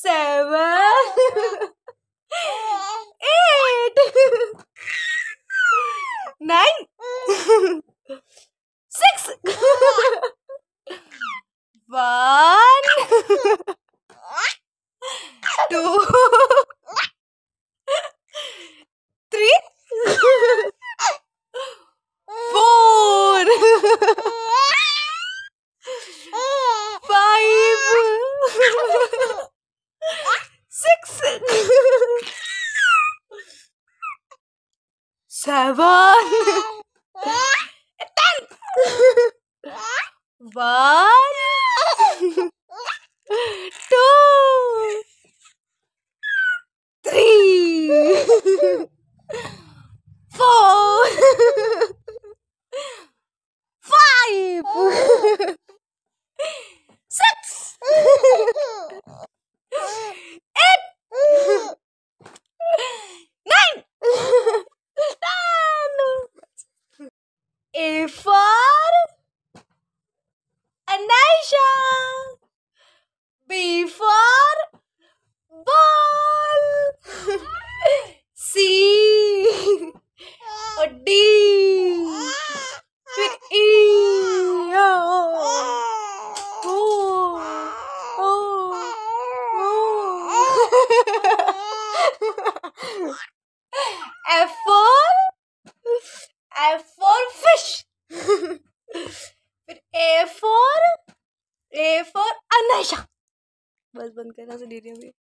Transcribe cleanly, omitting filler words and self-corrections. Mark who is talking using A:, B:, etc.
A: 7, 8, 9, 6, 1, 2, 3, 4, 5, 6, 7, 10, 1, 2, 3, 4, 5, 6, 8, 9, 10. A for anaisha. B for ball. C और D, फिर E, F for fish. फिर A for anaisha. बस बंद करना से दे रही हूँ।